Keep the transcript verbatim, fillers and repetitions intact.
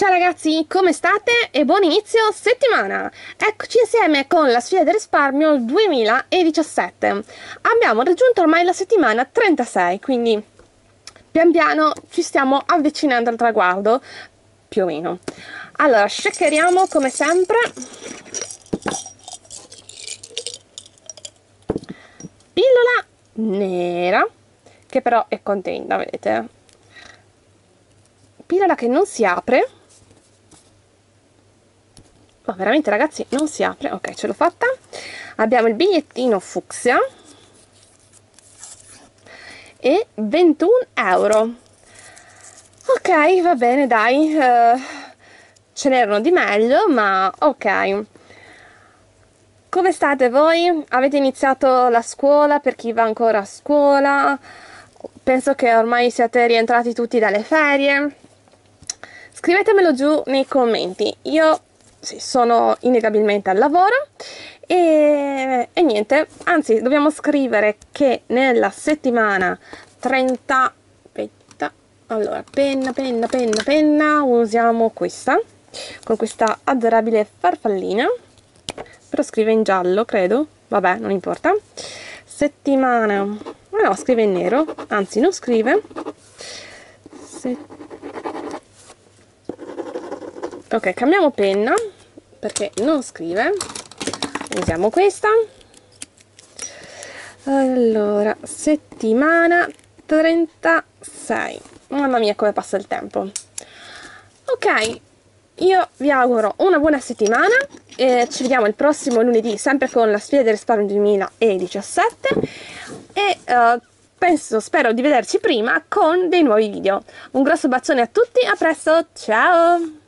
Ciao ragazzi, come state? E buon inizio settimana! Eccoci insieme con la sfida del risparmio duemiladiciassette. Abbiamo raggiunto ormai la settimana trentasei, quindi pian piano ci stiamo avvicinando al traguardo, più o meno. Allora, shakeriamo come sempre. Pillola nera, che però è contenta, vedete? Pillola che non si apre. Oh, veramente ragazzi non si apre. Ok, ce l'ho fatta. Abbiamo il bigliettino fucsia e ventuno euro. Ok, va bene, dai, uh, ce n'erano di meglio, ma ok. Come state voi? Avete iniziato la scuola? Per chi va ancora a scuola? Penso che ormai siate rientrati tutti dalle ferie. Scrivetemelo giù nei commenti. Io sì, sono innegabilmente al lavoro e, e niente, anzi dobbiamo scrivere che nella settimana trenta, aspetta, allora penna, penna, penna, penna, usiamo questa, con questa adorabile farfallina, però scrive in giallo credo, vabbè non importa, settimana, no scrive in nero, anzi non scrive, settimana. Ok, cambiamo penna perché non scrive, usiamo questa. Allora, settimana trentasei, mamma mia come passa il tempo. Ok, io vi auguro una buona settimana e ci vediamo il prossimo lunedì sempre con la sfida del risparmio duemiladiciassette e uh, penso, spero di vederci prima con dei nuovi video. Un grosso bacione a tutti, a presto, ciao!